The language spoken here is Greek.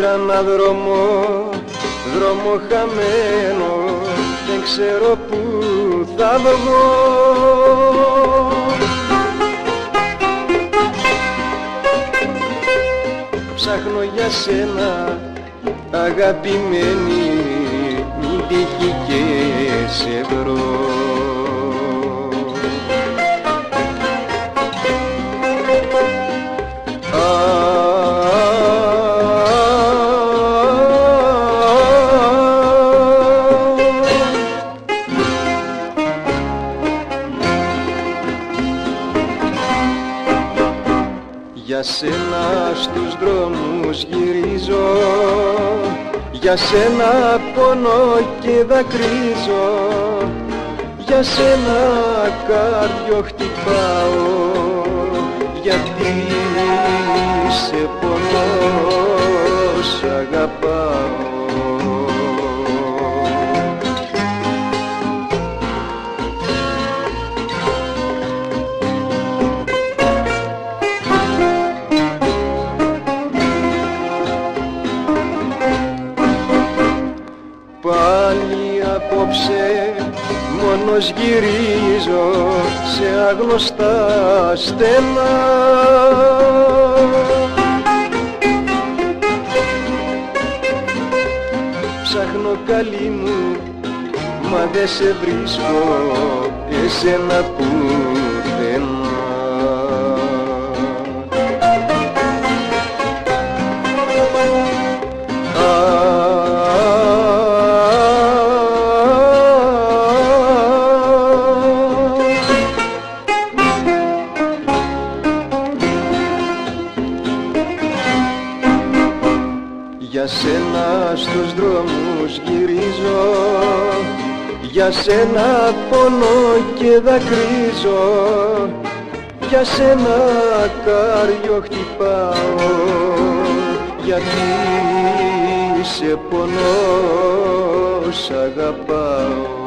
Πήρα ένα δρόμο χαμένο, δεν ξέρω που θα βγω. Ψάχνω για σένα αγαπημένη, μην τύχει και σε βρω. Για σένα στους δρόμους γυρίζω, για σένα πονώ και δακρύζω, για σένα κάρδιο χτυπάω, γιατί σε πονώ, σ' αγαπάω. Πάλι απόψε μόνος γυρίζω σε άγνωστα στενά. Ψάχνω καλή μου, μα δε σε βρίσκω εσένα πουθενά. Για σένα στους δρόμους γυρίζω, για σένα πονώ και δακρύζω, για σένα κάρδιο χτυπάω, γιατί σε πονώ, σ' αγαπάω.